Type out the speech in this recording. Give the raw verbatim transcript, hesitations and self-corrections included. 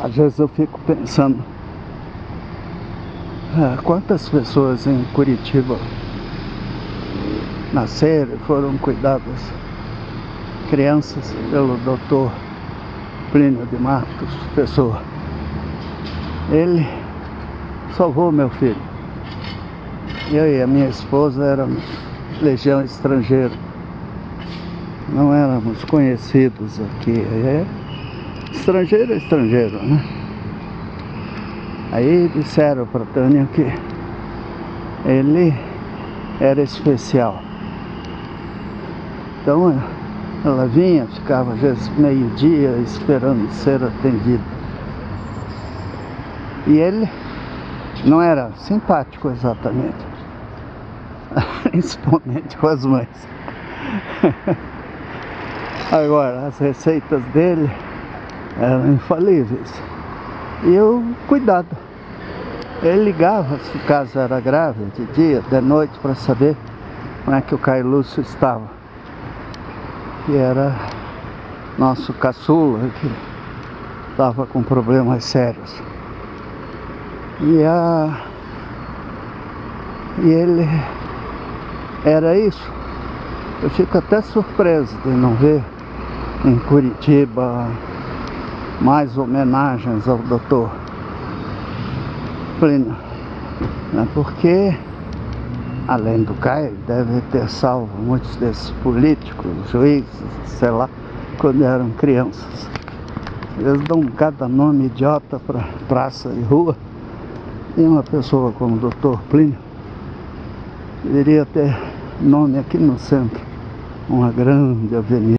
Às vezes eu fico pensando, ah, quantas pessoas em Curitiba nasceram e foram cuidadas, crianças, pelo doutor Plínio de Matos Pessoa. Ele salvou meu filho. Eu e a minha esposa éramos legião estrangeira. Não éramos conhecidos aqui. É estrangeiro é estrangeiro, né? Aí disseram para Tânia que ele era especial. Então ela vinha, ficava às vezes meio-dia esperando ser atendida. E ele não era simpático exatamente, principalmente com as mães. Agora, as receitas dele eram infalíveis. E eu, cuidado. Ele ligava se o caso era grave, de dia, de noite, para saber como é que o Caio Lúcio estava. Que era nosso caçula, que estava com problemas sérios. E, a... e ele era isso. Eu fico até surpreso de não ver em Curitiba mais homenagens ao doutor Plínio, né? Porque além do Caio, deve ter salvo muitos desses políticos, juízes, sei lá, quando eram crianças. Eles dão cada nome idiota para praça e rua. E uma pessoa como o doutor Plínio deveria ter nome aqui no centro, uma grande avenida.